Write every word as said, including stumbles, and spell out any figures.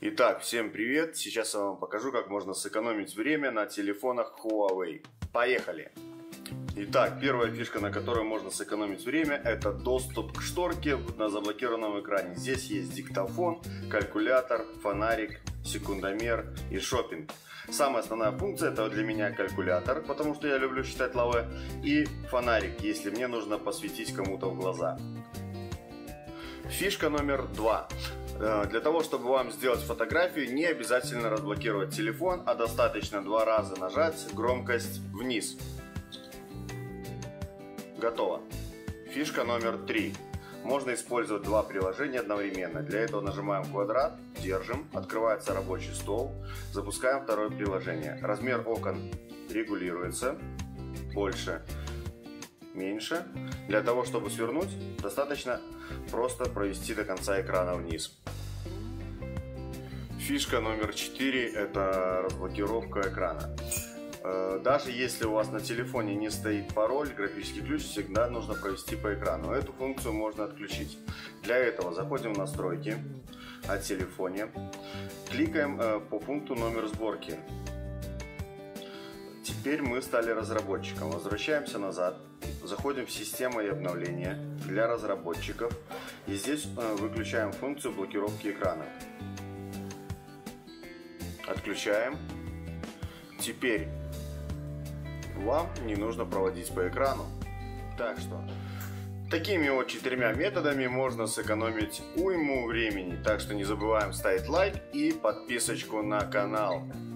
Итак, всем привет! Сейчас я вам покажу, как можно сэкономить время на телефонах Huawei. Поехали! Итак, первая фишка, на которой можно сэкономить время, это доступ к шторке на заблокированном экране. Здесь есть диктофон, калькулятор, фонарик, секундомер и шопинг. Самая основная функция — это для меня калькулятор, потому что я люблю считать лаве, и фонарик, если мне нужно посветить кому-то в глаза. Фишка номер два. Для того, чтобы вам сделать фотографию, не обязательно разблокировать телефон, а достаточно два раза нажать громкость вниз. Готово. Фишка номер три. Можно использовать два приложения одновременно. Для этого нажимаем квадрат, держим, открывается рабочий стол, запускаем второе приложение. Размер окон регулируется, больше, меньше. Для того, чтобы свернуть, достаточно просто провести до конца экрана вниз. Фишка номер четыре – это разблокировка экрана. Даже если у вас на телефоне не стоит пароль, графический ключ всегда нужно провести по экрану. Эту функцию можно отключить. Для этого заходим в настройки о телефоне, кликаем по пункту номер сборки. Теперь мы стали разработчиком. Возвращаемся назад, заходим в систему и обновления для разработчиков. И здесь выключаем функцию блокировки экрана. Отключаем. Теперь вам не нужно проводить по экрану. Так что такими вот четырьмя методами можно сэкономить уйму времени. Так что не забываем ставить лайк и подписочку на канал.